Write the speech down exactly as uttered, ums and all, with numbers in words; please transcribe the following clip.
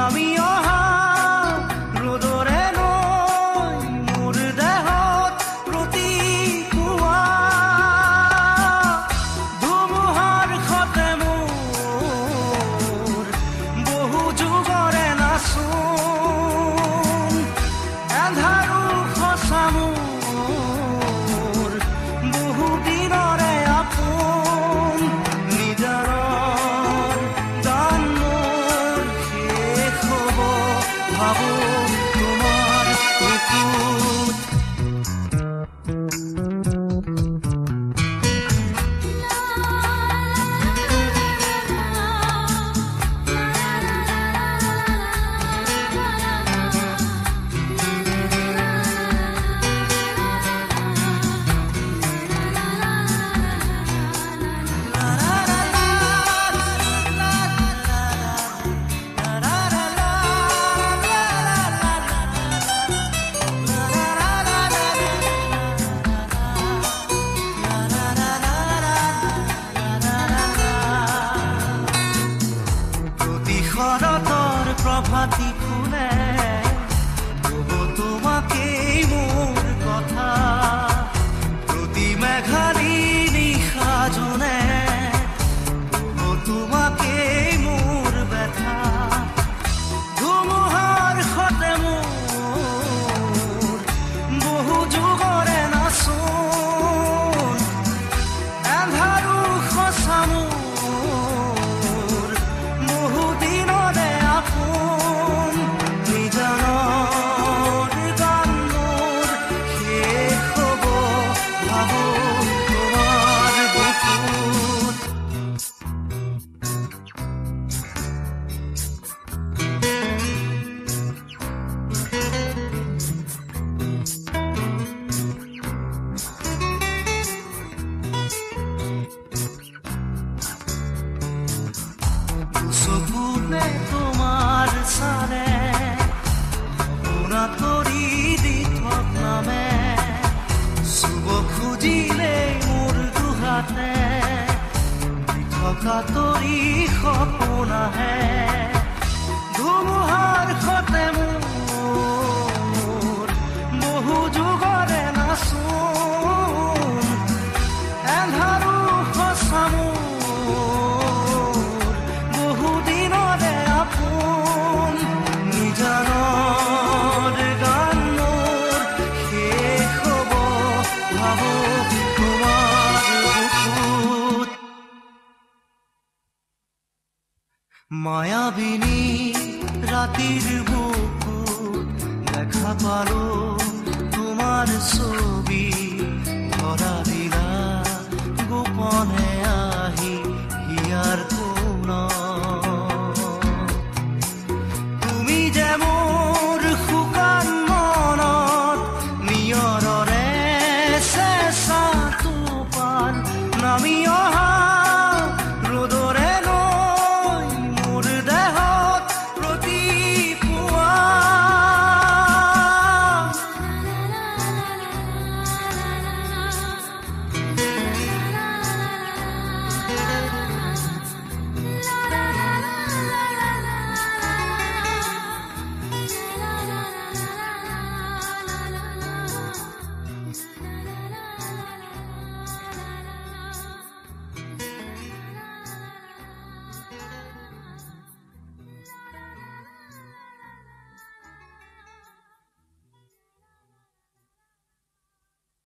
নামি অহা ৰ'দৰে নৈ মোৰ দেহত প্ৰতিপুৱা ধুমুহাৰ সতে মোৰ বহু যুগৰে নাচোন এন্ধাৰো সঁচা মোৰ বহু দিনৰে আপোন নিজাৰৰ গান মোৰ শেষ হ'ব ভাবো তোমাৰ বুকুত শৰতৰ প্ৰভাতী ফুলে ক'ব তোমাকেই মোৰ কথা প্ৰতি মেঘালী নিশা জোনে ক'ব তোমাকেই মোৰ ব্যথা ধুমুহাৰ সতে মোৰ বহু যুগৰে নাচোন এন্ধাৰো সঁচা মোৰ বহু দিনৰে আপোন নিজানৰ গান মোৰ শেষ হ'ব ভাবো তোমাৰ বুকুত চকুতে তোমাৰ চালে সপোনা তৰি দি থক নামে চুব খুজিলেই মোৰ দুহাতে থকা তৰি সপোন আহে ধুমুহাৰ সতে মোৰ বহু যুগৰে নাচোন এন্ধাৰো সঁচা মোৰ বহু দিনৰে আপোন নিজানৰ গান মোৰ শেষ হ'ব ভাবো তোমাৰ বুকুত মায়াবিনী ৰাতিৰ বুকুত দেখা পালো তোমাৰ ছবি ধৰা দিলা গোপনে